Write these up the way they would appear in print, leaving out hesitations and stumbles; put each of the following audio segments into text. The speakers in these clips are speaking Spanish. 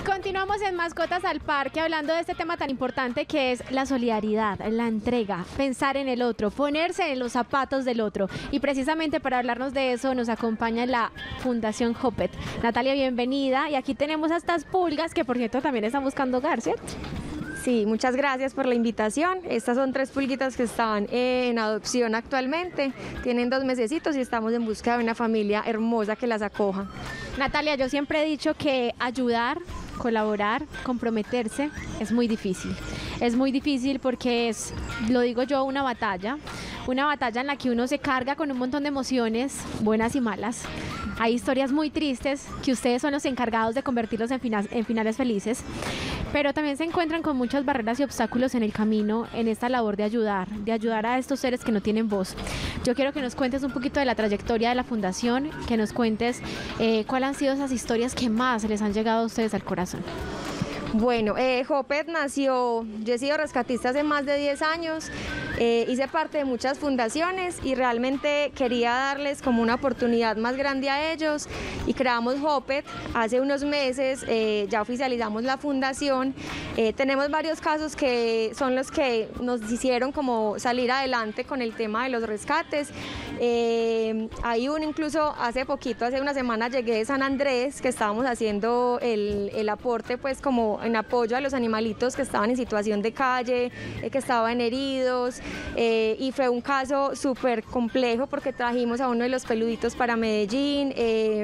Y continuamos en Mascotas al Parque hablando de este tema tan importante que es la solidaridad, la entrega, pensar en el otro, ponerse en los zapatos del otro. Y precisamente para hablarnos de eso nos acompaña la Fundación Hoppet. Natalia, bienvenida. Y aquí tenemos a estas pulgas que por cierto también están buscando hogar, ¿cierto? Sí, muchas gracias por la invitación. Estas son 3 pulguitas que están en adopción actualmente. Tienen 2 mesecitos y estamos en busca de una familia hermosa que las acoja. Natalia, yo siempre he dicho que ayudar, colaborar, comprometerse es muy difícil. Es muy difícil porque es, lo digo yo, una batalla en la que uno se carga con un montón de emociones, buenas y malas. Hay historias muy tristes que ustedes son los encargados de convertirlos en finales felices, pero también se encuentran con muchas barreras y obstáculos en el camino en esta labor de ayudar a estos seres que no tienen voz. Yo quiero que nos cuentes un poquito de la trayectoria de la fundación, que nos cuentes cuáles han sido esas historias que más les han llegado a ustedes al corazón. Bueno, Hoppet nació, yo he sido rescatista hace más de 10 años, hice parte de muchas fundaciones y realmente quería darles como una oportunidad más grande a ellos y creamos Hoppet. Hace unos meses ya oficializamos la fundación. Tenemos varios casos que son los que nos hicieron como salir adelante con el tema de los rescates. Hay uno incluso hace poquito, hace una semana llegué de San Andrés, que estábamos haciendo el aporte pues como en apoyo a los animalitos que estaban en situación de calle, que estaban heridos, y fue un caso súper complejo porque trajimos a uno de los peluditos para Medellín.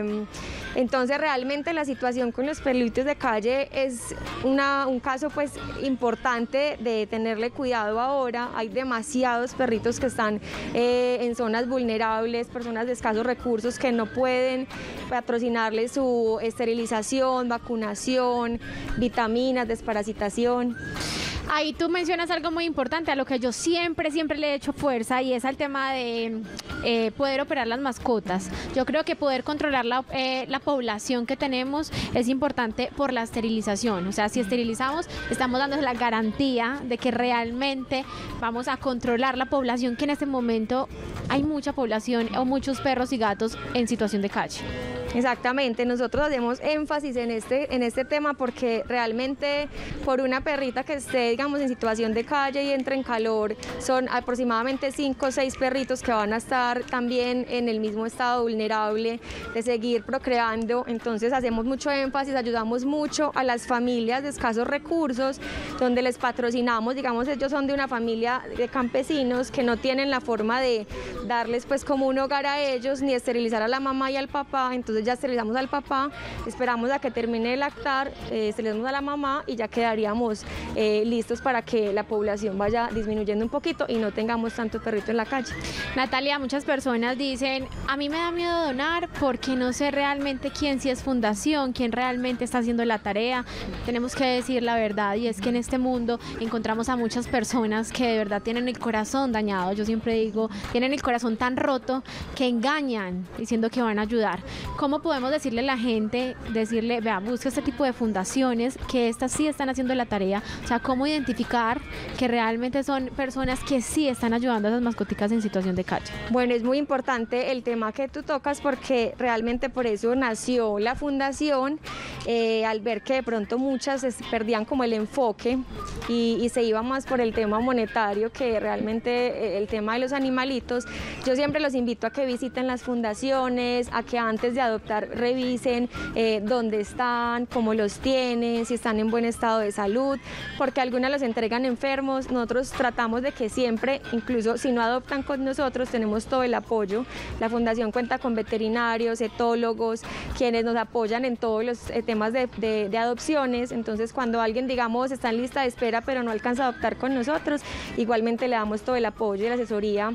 Entonces realmente la situación con los peluditos de calle es un caso pues importante de tenerle cuidado ahora. Hay demasiados perritos que están en zonas vulnerables, personas de escasos recursos que no pueden patrocinarles su esterilización, vacunación, vitaminas, desparasitación. Ahí tú mencionas algo muy importante a lo que yo siempre le he hecho fuerza y es al tema de poder operar las mascotas. Yo creo que poder controlar la población que tenemos es importante por la esterilización. O sea, si esterilizamos, estamos dando la garantía de que realmente vamos a controlar la población, que en este momento hay mucha población o muchos perros y gatos en situación de calle. Exactamente, nosotros hacemos énfasis en este tema porque realmente por una perrita que esté, digamos, en situación de calle y entre en calor, son aproximadamente 5 o 6 perritos que van a estar también en el mismo estado vulnerable de seguir procreando. Entonces hacemos mucho énfasis, ayudamos mucho a las familias de escasos recursos, donde les patrocinamos, digamos, ellos son de una familia de campesinos que no tienen la forma de darles pues como un hogar a ellos, ni esterilizar a la mamá y al papá. Entonces ya esterilizamos al papá, esperamos a que termine de lactar, esterilizamos a la mamá y ya quedaríamos listos para que la población vaya disminuyendo un poquito y no tengamos tanto perrito en la calle. Natalia, muchas personas dicen, a mí me da miedo donar porque no sé realmente quién sí es fundación, quién realmente está haciendo la tarea. Tenemos que decir la verdad y es que en este mundo encontramos a muchas personas que de verdad tienen el corazón dañado. Yo siempre digo, tienen el corazón tan roto que engañan diciendo que van a ayudar. ¿Cómo podemos decirle a la gente, vea, busca este tipo de fundaciones que estas sí están haciendo la tarea? O sea, ¿cómo identificar que realmente son personas que sí están ayudando a esas mascoticas en situación de calle? Bueno, es muy importante el tema que tú tocas porque realmente por eso nació la fundación, al ver que de pronto muchas perdían como el enfoque y se iba más por el tema monetario que realmente el tema de los animalitos. Yo siempre los invito a que visiten las fundaciones, a que antes de adoptar revisen dónde están, cómo los tienen, si están en buen estado de salud, porque algunas los entregan enfermos. Nosotros tratamos de que siempre, incluso si no adoptan con nosotros, tenemos todo el apoyo. La fundación cuenta con veterinarios, etólogos, quienes nos apoyan en todos los temas de adopciones. Entonces cuando alguien, digamos, está en lista de espera pero no alcanza a adoptar con nosotros, igualmente le damos todo el apoyo y la asesoría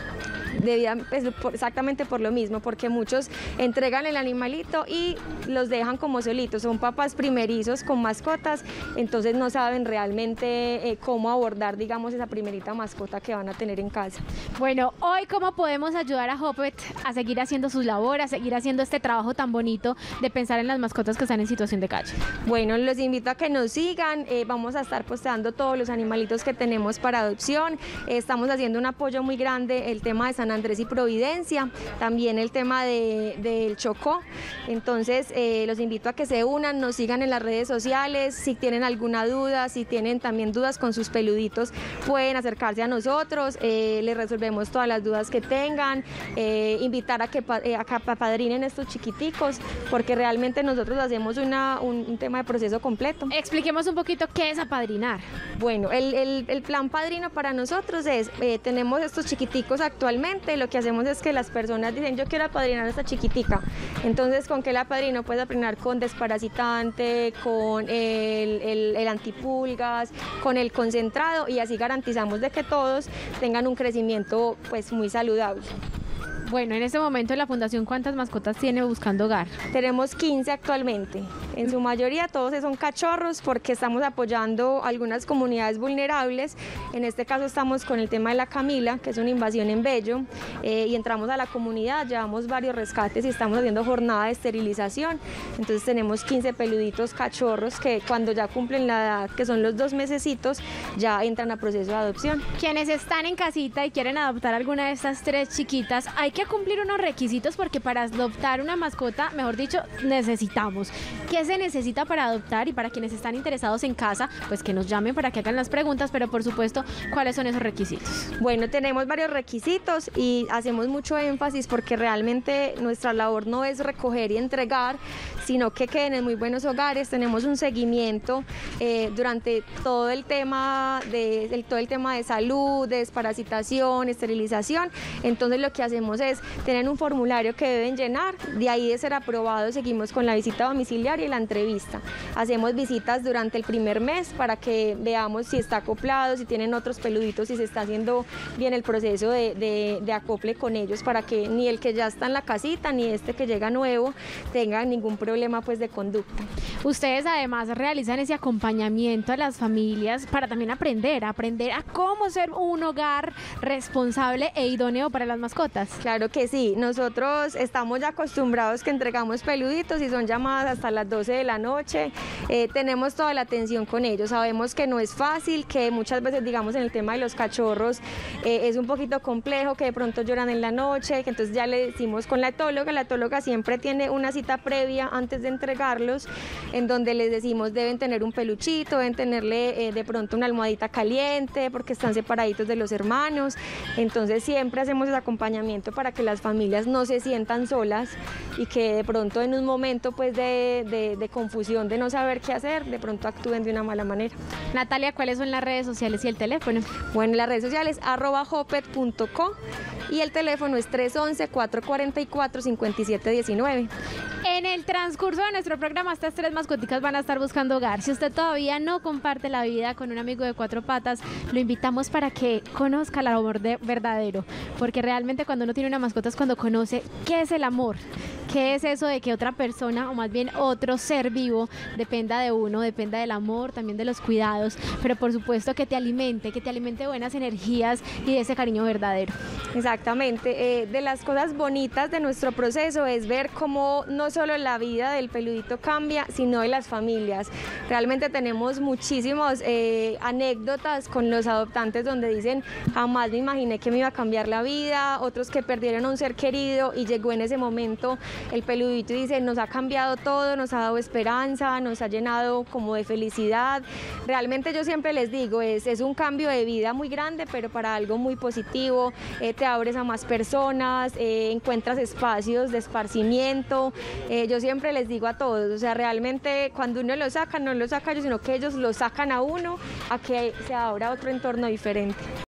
exactamente por lo mismo, porque muchos entregan el animalito y los dejan como solitos, son papás primerizos con mascotas, entonces no saben realmente cómo abordar, digamos, esa primerita mascota que van a tener en casa. Bueno, hoy cómo podemos ayudar a Hoppet a seguir haciendo sus labores, a seguir haciendo este trabajo tan bonito de pensar en las mascotas que están en situación de calle. Bueno, los invito a que nos sigan, vamos a estar posteando todos los animalitos que tenemos para adopción, estamos haciendo un apoyo muy grande, el tema de San Andrés y Providencia, también el tema del Chocó. Entonces los invito a que se unan, nos sigan en las redes sociales, si tienen alguna duda, si tienen también dudas con sus peluditos, pueden acercarse a nosotros, les resolvemos todas las dudas que tengan, invitar a que apadrinen estos chiquiticos, porque realmente nosotros hacemos un tema de proceso completo. Expliquemos un poquito qué es apadrinar. Bueno, el plan padrino para nosotros es, tenemos estos chiquiticos actualmente, lo que hacemos es que las personas dicen, yo quiero apadrinar a esta chiquitica, entonces ¿con qué la apadrino? Puedes apadrinar con desparasitante, con el antipulgas, con el concentrado, y así garantizamos de que todos tengan un crecimiento pues muy saludable. Bueno, en este momento la Fundación, ¿cuántas mascotas tiene buscando hogar? Tenemos 15 actualmente. En su mayoría todos son cachorros porque estamos apoyando algunas comunidades vulnerables. En este caso estamos con el tema de la Camila, que es una invasión en Bello, y entramos a la comunidad, llevamos varios rescates y estamos haciendo jornada de esterilización. Entonces tenemos 15 peluditos cachorros que cuando ya cumplen la edad, que son los 2 mesecitos, ya entran a proceso de adopción. Quienes están en casita y quieren adoptar alguna de estas 3 chiquitas, hay que cumplir unos requisitos porque para adoptar una mascota, mejor dicho, necesitamos. ¿Qué se necesita para adoptar? Y para quienes están interesados en casa, pues que nos llamen para que hagan las preguntas, pero por supuesto, ¿cuáles son esos requisitos? Bueno, tenemos varios requisitos y hacemos mucho énfasis porque realmente nuestra labor no es recoger y entregar, sino que queden en muy buenos hogares. Tenemos un seguimiento durante todo el tema de salud, de desparasitación, esterilización. Entonces lo que hacemos es tener un formulario que deben llenar, de ahí de ser aprobado seguimos con la visita domiciliaria y la entrevista. Hacemos visitas durante el primer mes para que veamos si está acoplado, si tienen otros peluditos, si se está haciendo bien el proceso de acople con ellos, para que ni el que ya está en la casita ni este que llega nuevo tenga ningún problema pues de conducta. Ustedes además realizan ese acompañamiento a las familias para también aprender a cómo ser un hogar responsable e idóneo para las mascotas. Claro que sí, nosotros estamos ya acostumbrados que entregamos peluditos y son llamadas hasta las 12 de la noche, tenemos toda la atención con ellos, sabemos que no es fácil, que muchas veces digamos en el tema de los cachorros es un poquito complejo, que de pronto lloran en la noche, que entonces ya le decimos con la etóloga siempre tiene una cita previa antes de entregarlos, en donde les decimos deben tener un peluchito, deben tenerle de pronto una almohadita caliente porque están separaditos de los hermanos, entonces siempre hacemos ese acompañamiento para que las familias no se sientan solas y que de pronto en un momento pues de confusión, de no saber qué hacer, de pronto actúen de una mala manera. Natalia, ¿cuáles son las redes sociales y el teléfono? Bueno, las redes sociales @hopet.co y el teléfono es 311-444-5719. En el transcurso de nuestro programa, estas 3 mascoticas van a estar buscando hogar. Si usted todavía no comparte la vida con un amigo de 4 patas, lo invitamos para que conozca el amor verdadero, porque realmente cuando uno tiene una mascota es cuando conoce qué es el amor, qué es eso de que otra persona, o más bien otro ser vivo, dependa de uno, dependa del amor, también de los cuidados, pero por supuesto que te alimente de buenas energías y de ese cariño verdadero. Exactamente, de las cosas bonitas de nuestro proceso es ver cómo no solo la vida del peludito cambia, sino de las familias. Realmente tenemos muchísimas anécdotas con los adoptantes donde dicen, jamás me imaginé que me iba a cambiar la vida, otros que perdieron a un ser querido y llegó en ese momento el peludito y dice, nos ha cambiado todo, nos ha dado esperanza, nos ha llenado como de felicidad. Realmente yo siempre les digo, es un cambio de vida muy grande, pero para algo muy positivo, te abres a más personas, encuentras espacios de esparcimiento. Yo siempre les digo a todos, o sea, realmente cuando uno lo saca, no lo saca yo, sino que ellos lo sacan a uno a que se abra otro entorno diferente.